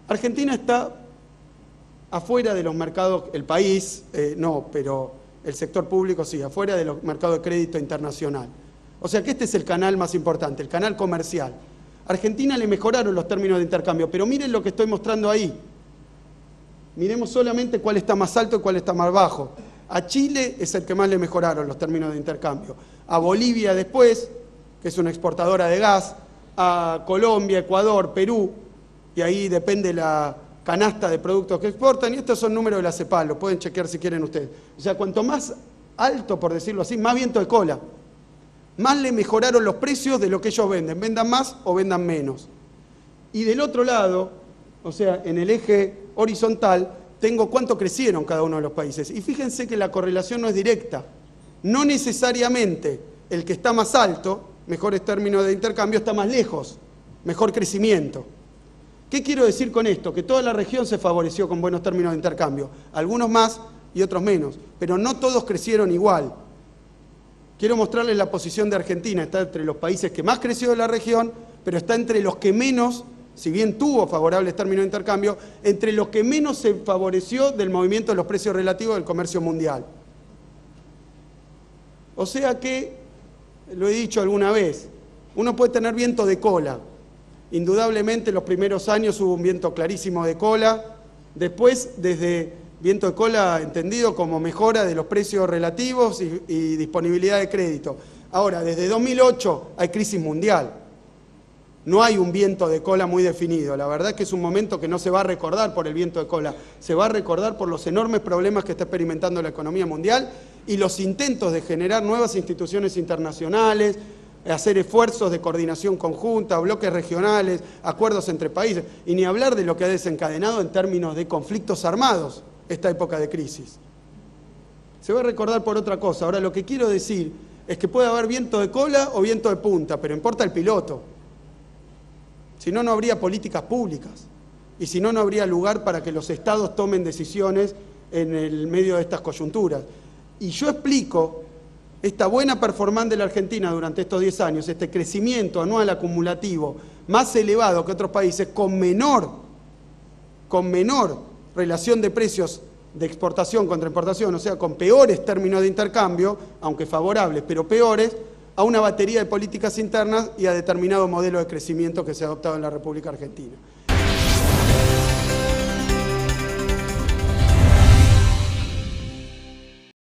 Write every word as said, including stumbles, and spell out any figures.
Argentina está afuera de los mercados, el país eh, no, pero el sector público sí, afuera de los mercados de crédito internacional. O sea que este es el canal más importante, el canal comercial. A Argentina le mejoraron los términos de intercambio, pero miren lo que estoy mostrando ahí. Miremos solamente cuál está más alto y cuál está más bajo. A Chile es el que más le mejoraron los términos de intercambio. A Bolivia después, que es una exportadora de gas, a Colombia, Ecuador, Perú, y ahí depende la canasta de productos que exportan, y estos son números de la CEPAL, lo pueden chequear si quieren ustedes. O sea, cuanto más alto, por decirlo así, más viento de cola, más le mejoraron los precios de lo que ellos venden, vendan más o vendan menos. Y del otro lado, o sea, en el eje horizontal, tengo cuánto crecieron cada uno de los países. Y fíjense que la correlación no es directa. No necesariamente el que está más alto, mejores términos de intercambio, está más lejos, mejor crecimiento. ¿Qué quiero decir con esto? Que toda la región se favoreció con buenos términos de intercambio, algunos más y otros menos, pero no todos crecieron igual. Quiero mostrarles la posición de Argentina, está entre los países que más creció de la región, pero está entre los que menos, si bien tuvo favorables términos de intercambio, entre los que menos se favoreció del movimiento de los precios relativos del comercio mundial. O sea que, lo he dicho alguna vez, uno puede tener viento de cola. Indudablemente en los primeros años hubo un viento clarísimo de cola, después desde viento de cola entendido como mejora de los precios relativos y, y disponibilidad de crédito. Ahora, desde dos mil ocho hay crisis mundial, no hay un viento de cola muy definido, la verdad es que es un momento que no se va a recordar por el viento de cola, se va a recordar por los enormes problemas que está experimentando la economía mundial y los intentos de generar nuevas instituciones internacionales, hacer esfuerzos de coordinación conjunta, bloques regionales, acuerdos entre países, y ni hablar de lo que ha desencadenado en términos de conflictos armados esta época de crisis. Se va a recordar por otra cosa. Ahora, lo que quiero decir es que puede haber viento de cola o viento de punta, pero importa el piloto. Si no, no habría políticas públicas, y si no, no habría lugar para que los estados tomen decisiones en el medio de estas coyunturas. Y yo explico esta buena performance de la Argentina durante estos diez años, este crecimiento anual acumulativo más elevado que otros países, con menor, con menor relación de precios de exportación contra importación, o sea, con peores términos de intercambio, aunque favorables, pero peores, a una batería de políticas internas y a determinado modelo de crecimiento que se ha adoptado en la República Argentina.